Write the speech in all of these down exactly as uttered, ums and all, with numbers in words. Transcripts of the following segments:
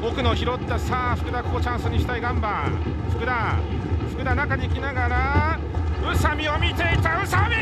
奥の拾った。さあ福田、ここチャンスにしたいガンバ。福田福田中に行きながら宇佐美を見ていた。宇佐美、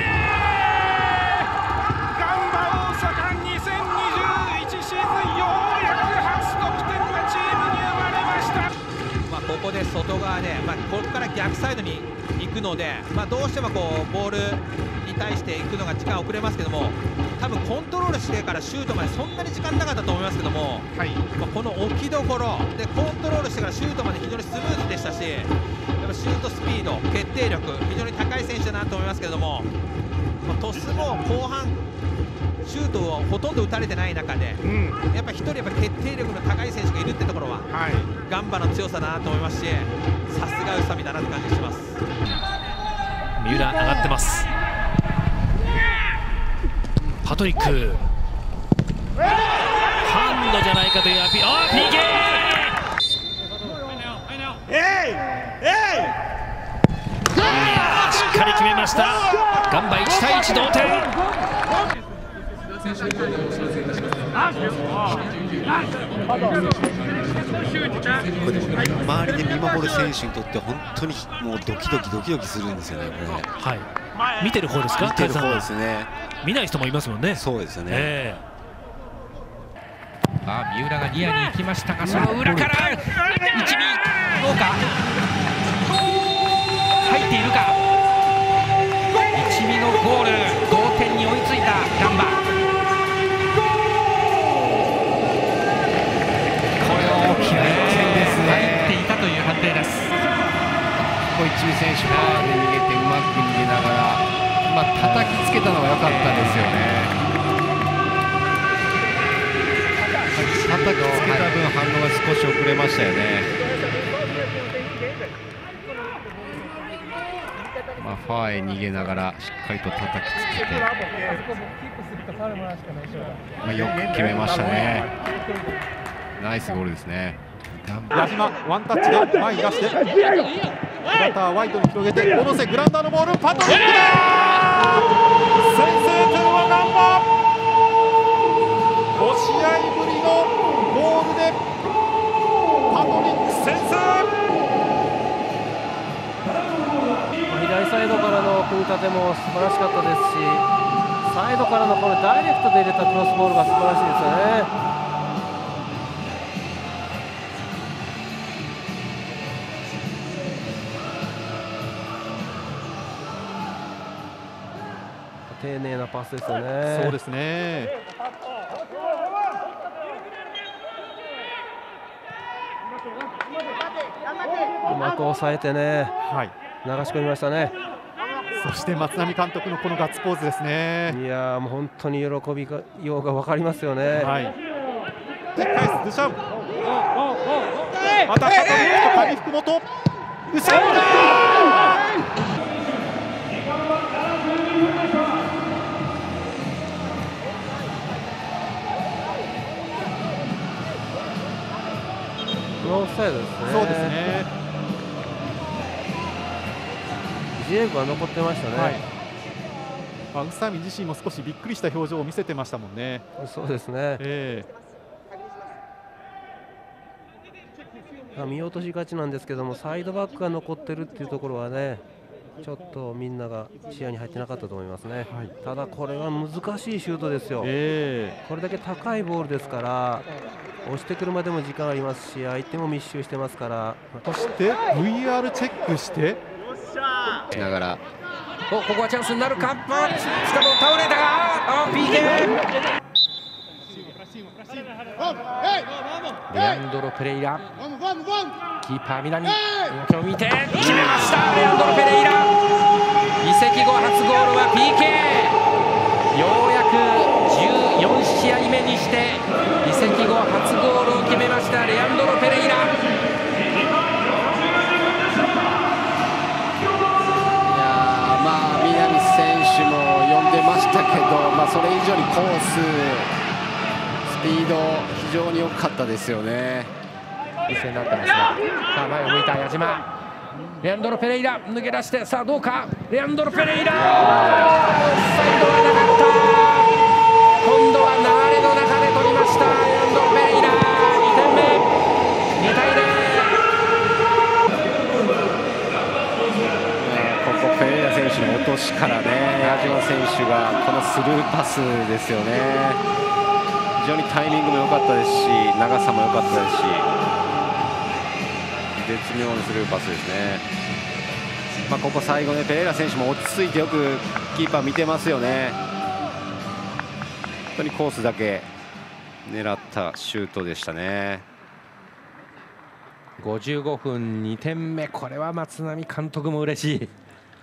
ガンバ大阪にせんにじゅういちシーズンようやく初得点がチームに生まれました。 まあここで外側で、まあ、ここから逆サイドに行くので、まあ、どうしてもこうボールに対して行くのが時間遅れますけども、多分コントロールしてからシュートまでそんなに時間なかったと思いますけども、はい、まあこの置きどころでコントロールしてからシュートまで非常にスムーズでしたし、やっぱシュートスピード、決定力非常に高い選手だなと思いますけれども、まあ、鳥栖も後半シュートをほとんど打たれてない中で、うん、やっぱりひとりやっぱ決定力の高い選手がいるってところは、はい、ガンバの強さだなと思いますし、さすが宇佐美だなって感じがします。 三浦上がってます。パトリックハンドじゃないかというアピール。あー ピーケー しっかり決めました。ガンバいちたいいち同点。 周りで見守る選手にとって本当にもうドキドキドキドキするんですよね、これ。 はい、見てる方ですか。 見てる方ですね。 見ない人もいますもんね。 そうですよね。 えー、あ三浦がニアに行きましたが、その裏から一味どうか入っているか。一味のゴール、同点に追いついたガンバ。これを決め入っていたという判定です。 ここ一味選手が逃げてうまく逃げながら、まあ叩きつけたのが良かったですよね。叩きつけた分反応が少し遅れましたよね。まあファーへ逃げながらしっかりと叩きつけて、まあよく決めましたね。ナイスゴールですね。 矢島ワンタッチで前に出して、バッターワイドに広げて下ろせ、グラウンダーのボール、パトリックだ。先制点はガンバ。ご試合ぶりのゴールでパトリック先制。 左サイドからの組み立ても素晴らしかったですし、サイドからのこのダイレクトで入れたクロスボールが素晴らしいですよね。丁寧なパスですよね。 そうですね。 うまく抑えてね、はい、流し込みましたね。 そして松波監督のこのガッツポーズですね。 いやーもう本当に喜びようが分かりますよね。 はい。で返すドゥシャン。またパトリックと上福本。宇佐美だ。 オフサイドですね。 そうですね。 ジエゴが残ってましたね。はい、 まあ、宇佐美自身も少しびっくりした表情を見せてましたもんね。 そうですね。 えー、見落としがちなんですけども、サイドバックが残ってるっていうところはね、ちょっとみんなが視野に入ってなかったと思いますね。はい、ただこれは難しいシュートですよ。えー、これだけ高いボールですから、押してくるまでも時間ありますし、相手も密集してますから。 そして ブイアール チェックしてしながら、 おここはチャンスになるか。しかも倒れたが、あ ピーケー。 レアンドロ・ペレイラ、キーパー南動きを見て決めました。レアンドロ・ペレイラ、移籍後初ゴールは ピーケー。 ようやくじゅうよん試合目にして移籍後初ゴールを決めましたレアンドロ・ペレイラ。 ましたけど、まあ、それ以上にコース、スピード非常に良かったですよね。 一戦になってますが、さあ前を向いた矢島、レアンドロ・ペレイラ抜け出して、さあどうか、レアンドロ・ペレイラ、サイドはなかった。今度は流れの中で取りましたレアンドロ・ペレイラ。にてんめ。 しからね、矢島選手がこのスルーパスですよね。非常にタイミングも良かったですし、長さも良かったですし、絶妙なスルーパスですね。まあ、ここ最後ね、ペレイラ選手も落ち着いてよくキーパー見てますよね。本当にコースだけ狙ったシュートでしたね。 ごじゅうごふんにてんめ、これは松波監督も嬉しい。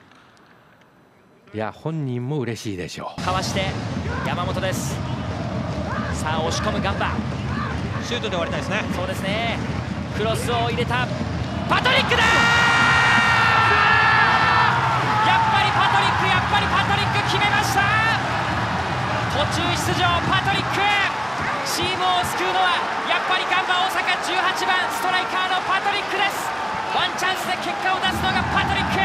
いや、本人も嬉しいでしょう。 かわして山本です。さあ押し込むガンバ、 シュートで終わりたいですね。 そうですね。クロスを入れたパトリックだ。やっぱりパトリック、やっぱりパトリック決めました。途中出場パトリック、チームを救うのはやっぱりガンバ大阪じゅうはちばんストライカーのパトリックです。ワンチャンスで結果を出すのがパトリック。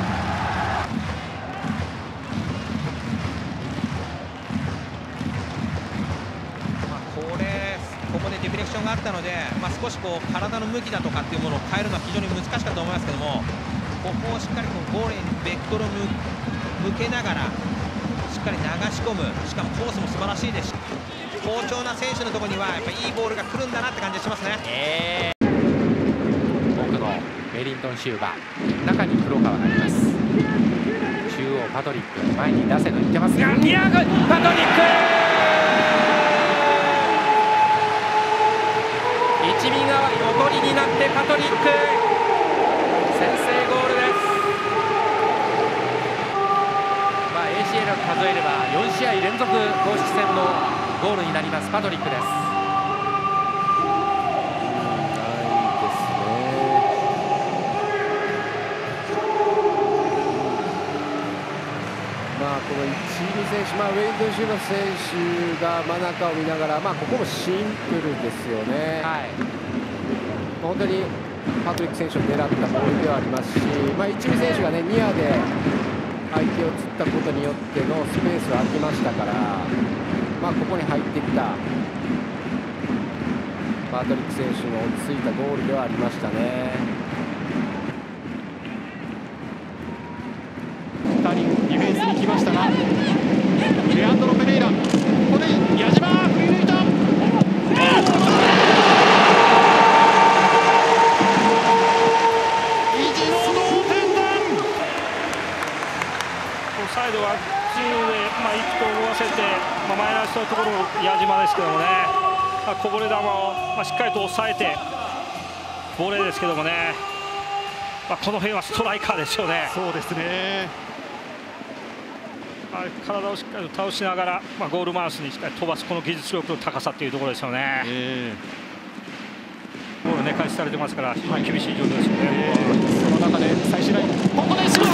ここでディフレクションがあったので、まあ、少しこう体の向きだとかっていうものを変えるのは非常に難しかったと思いますけども、ここをしっかりこうゴールにベクトルを向けながらしっかり流し込む、しかもコースも素晴らしいですし、好調な選手のところにはやっぱりいいボールが来るんだなって感じがしますね。 えー、 奥のベリントンシューバー、中に黒川がいます。中央パトリック、前に出せと言ってますが、ニアグパトリック、一味側横りになってパトリック先制ゴールです。まあ エーシーエル を数えればよんしあい連続公式戦のゴールになりますパトリックです。 まあ、この一味選手、まあ、ウェイド・シューバー選手が真ん中を見ながら、まあ、ここもシンプルですよね。 はい、 本当にパトリック選手を狙ったボールではありますし、まあ、一味選手が、ね、ニアで相手を釣ったことによってのスペースが空きましたから、まあ、ここに入ってきたパトリック選手の落ち着いたゴールではありましたね。 ふたりディフェンスに来ましたが、レアンドロ・ペレイラ、ここで矢島振り抜いた。 サイドはじゅうで、まあ、いくと思わせて、まあ、マイナスのところも矢島ですけどもね、まあ、こぼれ球を、まあ、しっかりと抑えてボレーですけどもね、まあ、この辺はストライカーですよね。 そうですね、 まあ、体をしっかりと倒しながら、まあ、ゴールマウスにしっかり飛ばすこの技術力の高さというところですよね。 えー、 ゴールね、開始されてますから非常に厳しい状況ですよね。 えー、その中で最終ライン、ここで石橋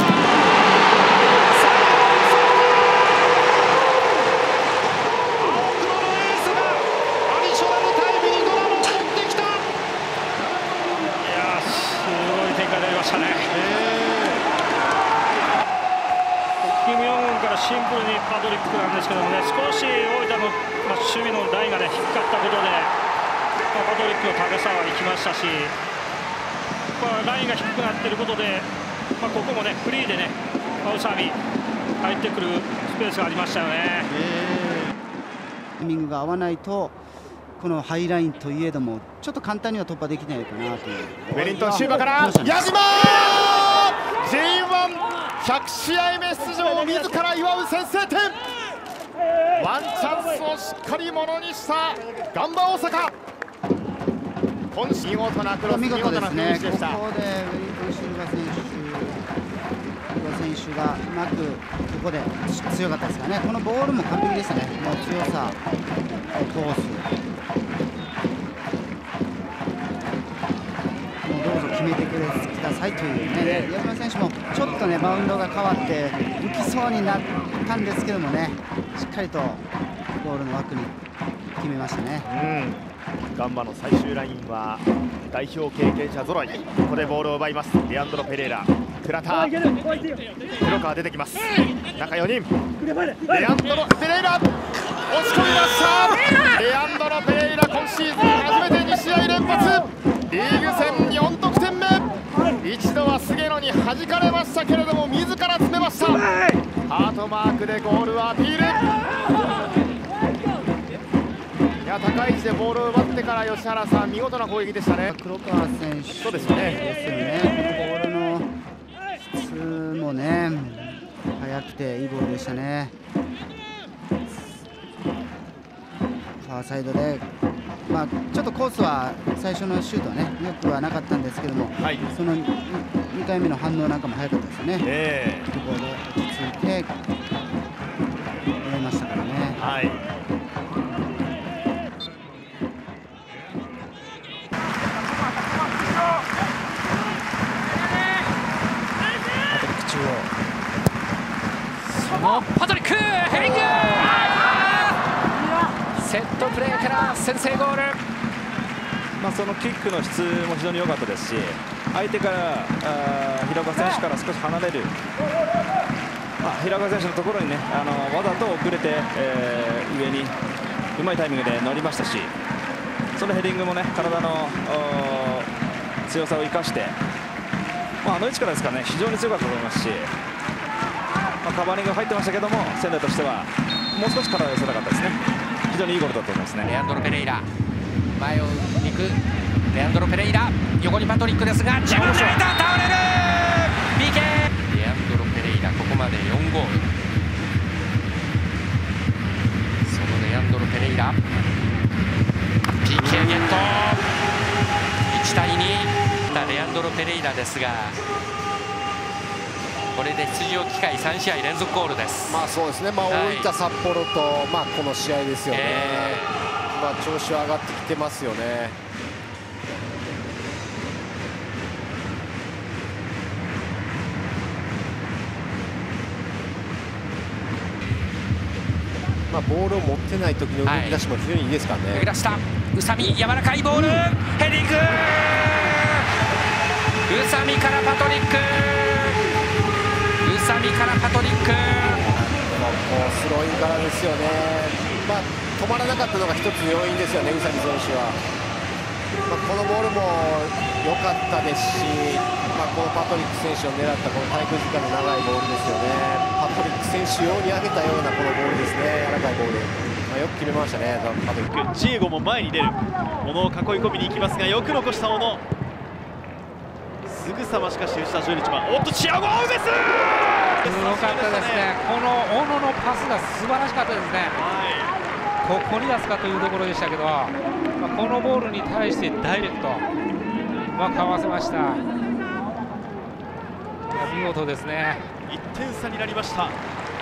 シンプルにパトリックなんですけどもね、少し大分の、まあ、守備のラインが、ね、低かったことで、まあ、パトリックの高さは生きましたし、まあ、ラインが低くなっていることで、まあ、ここも、ね、フリーでね、宇佐美入ってくるスペースがありましたよね。 タイミングが合わないとこのハイラインといえどもちょっと簡単には突破できないかなという。 ウェリントンシューバから矢島 ジェイワンひゃくしあいめ出場を自ら祝う先制点、ワンチャンスをしっかりものにしたガンバ大阪。今見事なクロス、 見事ですね。 でした。 ここでウェリントンシューバ選手選手がうまくここで強かったですかね。このボールも完璧でしたね。もう強さ、コース、もうどうぞ決めてくださいというね。矢島選手もちょっとねバウンドが変わって浮きそうになったんですけどもね、しっかりとゴールの枠に決めましたね。 うん、ガンバの最終ラインは代表経験者揃い。ここでボールを奪います。レアンドロ・ペレイラ、倉田、黒川出てきます。中よにん、レアンドロ・ペレイラ、押し込みました。レアンドロ・ペレイラ、今シーズン初めてにしあい連発、リーグ戦よんとくてんめ。一度は菅野に弾かれましたけれども、自らから詰めました。ハートマークでゴールをアピール。いや、高い位置でボールを奪ってから吉原さん、見事な攻撃でしたね。 黒川選手そうですね。 ですよね。このボールの質もね、速くていいボールでしたね。ファーサイドで、まあ、ちょっとコースは最初のシュートはね、よくはなかったんですけども、はい、そのにかいめの反応なんかも早かったですよね。えー、ボール落ち着いて入れましたからね。はい。 そのパトリックヘディング、セットプレーから先制ゴール。 まあそのキックの質も非常に良かったですし、相手からあ平岡選手から少し離れる、まあ、平岡選手のところにね、あのわざと遅れて、えー、上にうまいタイミングで乗りましたし、そのヘディングもね、体の強さを生かして、まあ、あの位置からですからね、非常に強かったと思いますし、まあ、カバーリングが入ってましたけども、仙台としてはもう少し体を寄せなかったですね。非常にいいゴールだと思いますね。 レアンドロ・ペレイラ、前を行くレアンドロ・ペレイラ、横にパトリックですが、自分で倒れる ピーケー。 レアンドロ・ペレイラ、ここまでよんゴール。そのレアンドロ・ペレイラ、 ピーケー ゲット、いちたいに。レアンドロ・ペレイラですが、これで出場機会さんしあい連続ゴールです。 まあそうですね、まあ、大分、札幌と、まあ、この試合ですよね、えーまあ、調子は上がってきてますよね。まあ、ボールを持ってない時の動き出しも非常にいいですからね。 抜け出した、宇佐美、柔らかいボール、ヘディング、宇佐美からパトリック、宇佐美からパトリック、 スローインからですよね。まあ、止まらなかったのが一つ要因ですよね、宇佐美選手は。まあ、このボールも良かったですし、まあ、このパトリック選手を狙ったこの滞空時間の長いボールですよね。パトリック選手用に上げたようなこのボールですね、柔らかいボール。まあ、よく決めましたね、パトリック。 ジエゴも前に出る、小野を囲い込みに行きますが、よく残した小野。すぐさましかし吉田じゅういちばん、おっとチアゴ・アウベス、 すごかったですね。この小野のパスが素晴らしかったですね。はい、ここに出すかというところでしたけど、まあ、このボールに対してダイレクト、まあ、かわせました。いや、見事ですね。 いってん差になりました。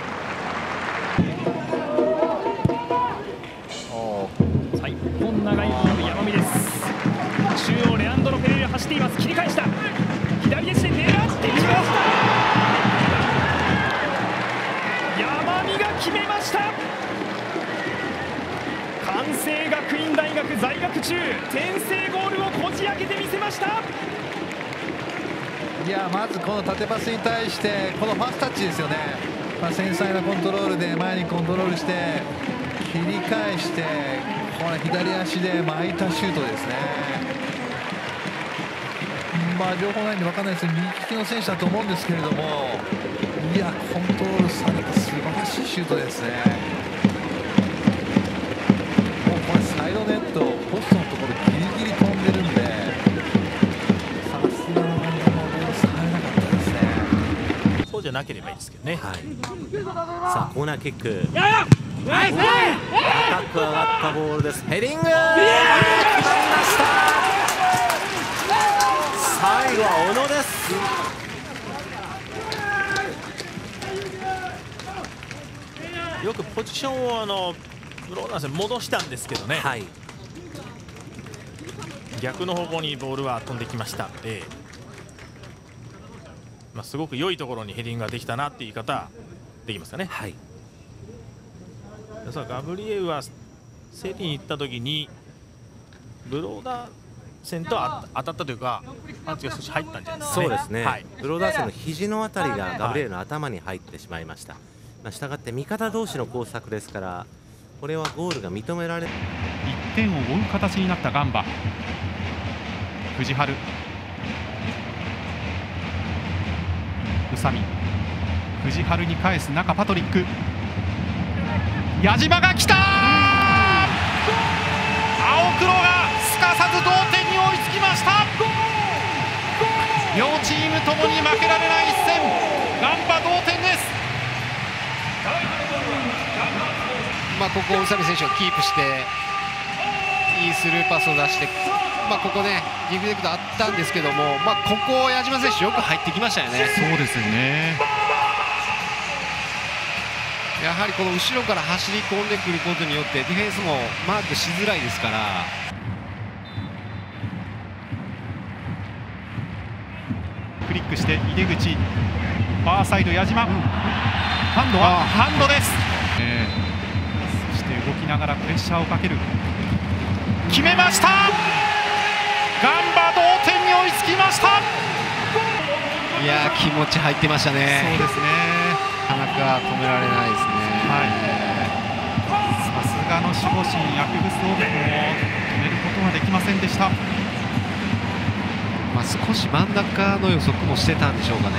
さあ、一本長いボール、山見です。中央レアンドロ・ペレイラ走っています。切り返した、左足で狙ってきました。山見が決めました。関西学院大学在学中、先制ゴールをこじ開けてみせました。 いや、まずこの縦パスに対してこのファーストタッチですよね。まあ、繊細なコントロールで前にコントロールして切り返して、これ左足で巻いたシュートですね。まあ、情報ないんで分かんないですけど、右利きの選手だと思うんですけれども、いや、コントロールされた素晴らしいシュートですね。もうこれサイドネット、ポストのところギリギリ飛んでるんで、さすがの本当もボールされなかったですね。 そうじゃなければいいですけどね。はい、 さあコーナーキック、高く上がったボールです。ヘディング決まりました。最後は小野です。 よくポジションをあのローラー選手戻したんですけどね、はい、逆の方向にボールは飛んできましたので、まあ、すごく良いところにヘディングができたなっていう言い方できますかね。はい、ガブリエウはセリに行った時にブローダー線と当たったというか、パンチが少し入ったんじゃないですかね。 そうですね、はい、ブローダー線の肘のあたりがガブリエルの頭に入ってしまいました。まあ、したがって味方同士の交錯ですから、これはゴールが認められる。 いってんを追う形になったガンバ。藤原、宇佐美、 藤原に返す中パトリック、矢島が来た。青黒がすかさず同点に追いつきました。両チームともに負けられない一戦、ガンバ同点です。 まあここ宇佐美選手がキープしていいスルーパスを出して、まあここねギブデクトあったんですけども、まあここ矢島選手よく入ってきましたよね。 そうですよね。 やはりこの後ろから走り込んでくることによってディフェンスもマークしづらいですから。 クリックして井出口、ファーサイド矢島、ハンドはハンドです、えー、そして動きながらプレッシャーをかける、決めました。ガンバ同点に追いつきました。 いやー気持ち入ってましたね。 そうですね、 なかなか止められないですね。 はい、さすがの守護神ヤクブスオベクも止めることはできませんでした。 まあ少し真ん中の予測もしてたんでしょうかね。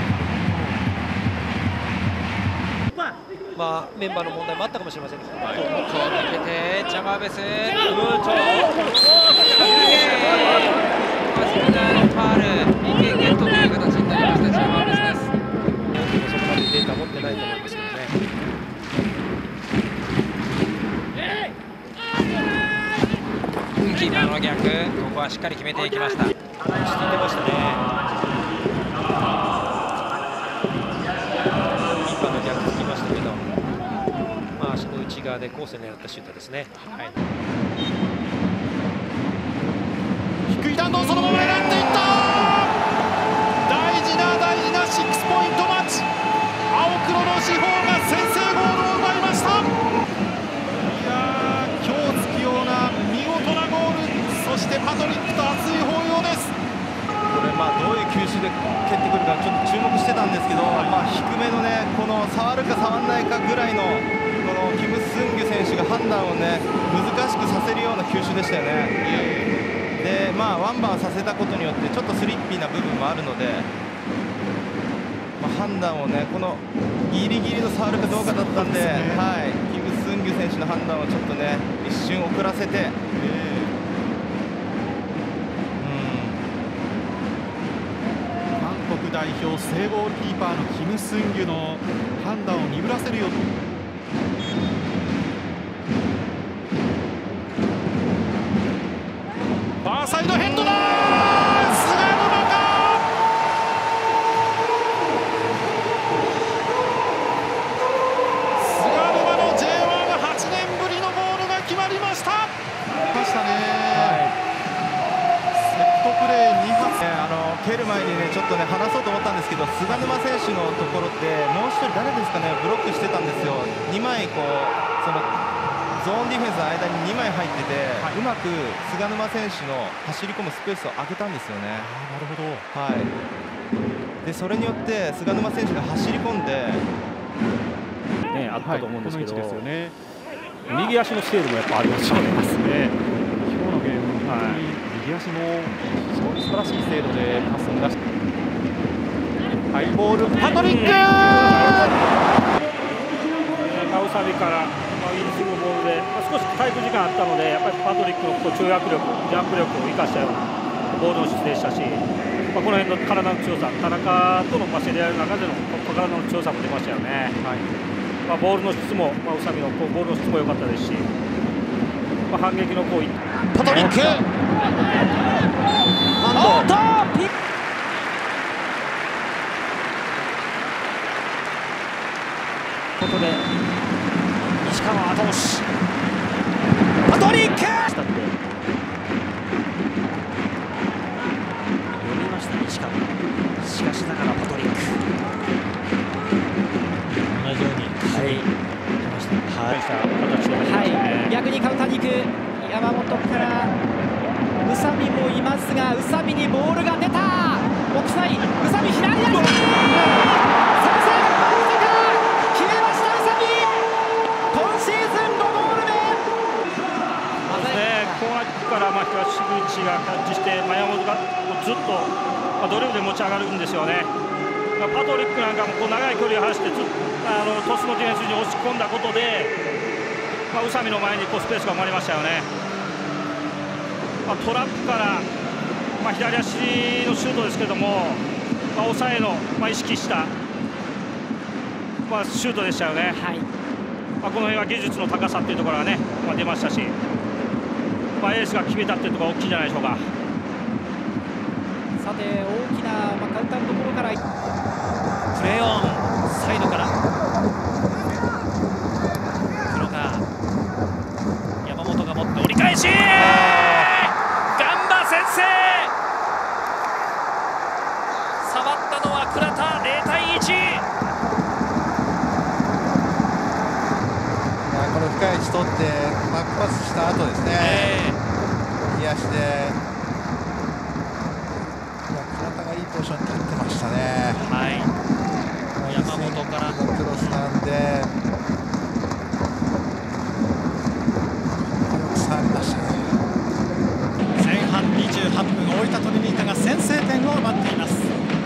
まあメンバーの問題もあったかもしれませんけど、もっと抜けてジャガーベス、ムート、ファール、ピーケーゲットという形になりましたジャガーベスです。そこまでデータ持ってないと思いますけどね。キーパーの逆、ここはしっかり決めていきました。落ち着いてましたね。キーパーの逆つきましたけど、まあ足の内側でコースに狙ったシュートですね。はい、 低い弾道そのまま狙っていった。大事な大事なシックスポイントマッチ。青黒の四方が先制ゴールを奪いました。いやー今日つくような見事なゴール、そしてパトリックと熱い抱擁です。 これまあどういう球種で蹴ってくるかちょっと注目してたんですけど、まあ低めのねこの触るか触らないかぐらいのこのキム・スンギュ選手が判断をね難しくさせるような球種でしたよね。でまあワンバンさせたことによってちょっとスリッピーな部分もあるので、まあ、判断をねこのギリギリの触るかどうかだったんで、はい、キム・スンギュ選手の判断をちょっとね一瞬遅らせて。 代表正ゴールキーパーのキム・スンギュの判断を鈍らせるようファーサイドヘッドだ。菅沼か。菅沼の ジェイワン はちねんぶりのゴールが決まりました。ましたね、はい、セットプレーに発、 あの蹴る前にねちょっとね話そうと思ったんですけど、菅沼選手のところってもう一人誰ですかねブロックしてたんですよ。にまいこうそのゾーンディフェンスの間ににまい入ってて、はい、うまく菅沼選手の走り込むスペースを空けたんですよね。 なるほど、 はい、でそれによって菅沼選手が走り込んで、 ね、あったと思うんですけど、 はい、この位置ですよね。 右足の精度もやっぱありますよね。 今日のゲーム、はい、右足も非常に素晴らしい精度でパスを出して、ハイボールパトリック、 カウサビからインスイングボールで、まあ、少し滞空時間あったので、やっぱりパトリックのこう跳躍力、ジャンプ力を生かしたようなボールの質でしたし、まあ、この辺の体の強さ、田中との競り合いの中での体の強さも出ましたよね。はい、まあ、ボールの質も、まあ、宇佐美のこうボールの質も良かったですし、まあ、反撃のこうパトリック、ハンド。 ことで西川後押し、パトリックしたって読みました西川。しかしながらパトリック同じようにはい出ました。はい、はい、逆にカウンターに行く山本から宇佐美もいますが、宇佐美にボールが出た。オフサイド、宇佐美左足。 からまあ東口がキャッチして、山本がずっと、まあ、ドリブルで持ち上がるんですよね。 パトリックなんかもこう長い距離を走ってあのトスのディフェンスに押し込んだことで、まあ、宇佐美の前にこうスペースが生まれましたよね。まあ、トラップから、まあ、左足のシュートですけども、まあ、抑えの、まあ、意識した、まあ、シュートでしたよね。はい、まあ、この辺は技術の高さっていうところがね、まあ、出ましたし、まあ、エースが決めたっていうところが大きいんじゃないでしょうか。 さて大きな、まあ、カウンターのところからプレーオンサイドから黒川山本が持って折り返しガンバ先制。触ったのは倉田。ゼロたいいち。 この深い位置取ってバックパスした後ですね、えー、右足で倉田がいいポジションに立ってましたね。 はい、山本からクロスなんでよく触りましたね。 前半にじゅうはっぷん、大分トリニータが先制点を奪っています。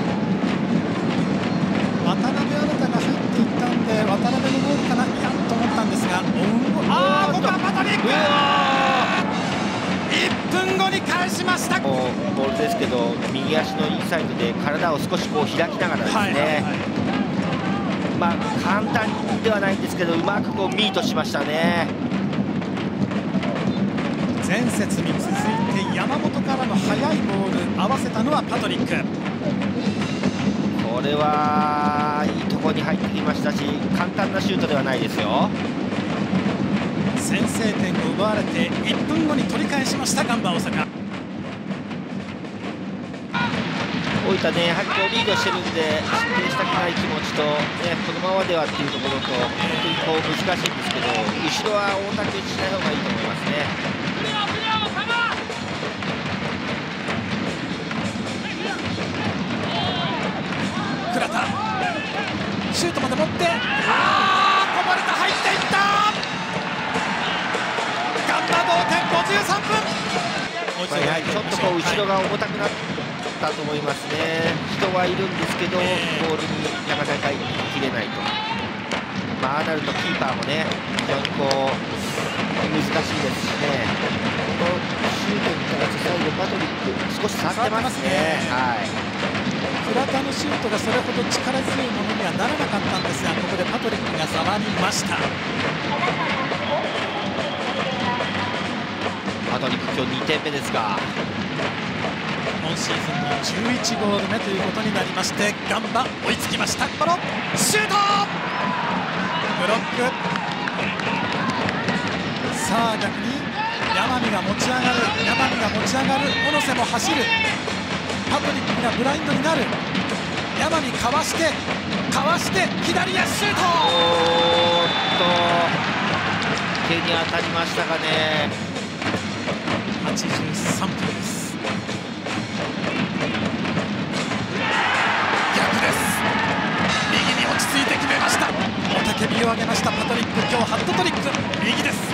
渡辺新が入っていったんで渡辺のゴールかな、いやと思ったんですが、ああここはパトリックいっぷんごに返しました。 ボールですけど右足のインサイドで体を少しこう開きながらですね、はいはいはい、まあ簡単ではないんですけどうまくこうミートしましたね。 前節に続いて山本からの速いボール合わせたのはパトリック。 これはいいところに入ってきましたし簡単なシュートではないですよ。 先制点を奪われていっぷんごに取り返しましたガンバ大阪。 大分ね、やはりこうリードしてるんで失点したくない気持ちと、ね、このままではっていうところと本当にこう難しいんですけど後ろは大竹打ちしない方がいいと思いますね。 倉田シュートまで持ってあーこぼれた、入っていった。ガンバ同点ごじゅうさんぷん。 まあ、やはりちょっとこう後ろが重たくなったと思いますね。人はいるんですけどボールになかなか切れないと、まあ、ああなるとキーパーもね非常にこう難しいですしね。このシュートに対して最後パトリック少し触ってますね。はい、 倉田のシュートがそれほど力強いものにはならなかったんですがここでパトリックが触りました。 パトリック今日にてんめですが今シーズンのじゅういちゴール目ということになりましてガンバ追いつきました。このシュートブロック。さあ逆に山見が持ち上がる山見が持ち上がる小野瀬も走るパトリックがブラインドになる山見かわしてかわして左足シュート。 おーっと手に当たりましたかね。 はちじゅうさんぷんです。逆です。右に落ち着いて決めました。雄たけびを上げましたパトリック。今日ハットトリック右です。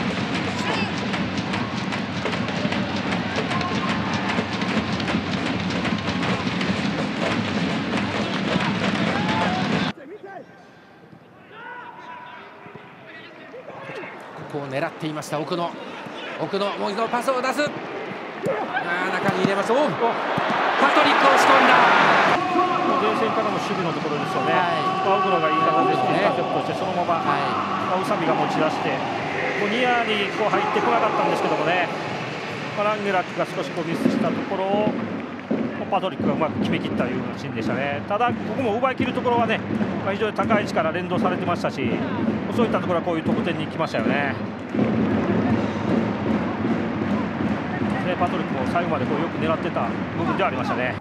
ここを狙っていました奥野。奥野もう一度パスを出す。あ中に入れました。おパトリック押し込んだ。 前線からの守備のところですよね。奥野がいい形でインターセプトしてそのまま、はい、宇佐美が持ち出してこうニアにこう入ってこなかったんですけどもね、まあ、ランゲラックが少しこうミスしたところをパトリックがうまく決めきったというシーンでしたね。ただここも奪い切るところはね、まあ、非常に高い位置から連動されてましたしそういったところはこういう得点に来ましたよね。でパトリックも最後までこうよく狙ってた部分ではありましたね。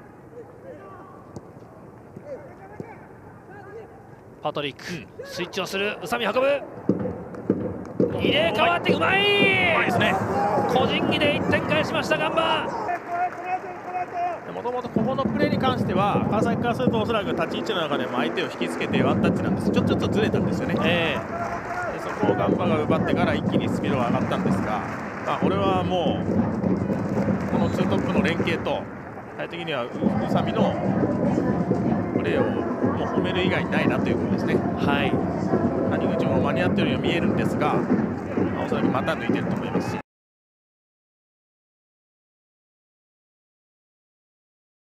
パトリックスイッチをする。宇佐美運ぶ。入れ替わってうまいですね。個人技でいってん返しましたガンバ。 もともとここのプレーに関しては川崎からするとおそらく立ち位置の中でも相手を引きつけてワンタッチなんです。ちょっとちょっとずれたんですよね、えー、でそこをガンバが奪ってから一気にスピードが上がったんですが、まあ、これはもうこのツートップの連携と最終的には宇佐美のプレーをめる以外ないなということですね。はい、谷口も間に合っているように見えるんですが、おそらくまた抜いてると思いますし、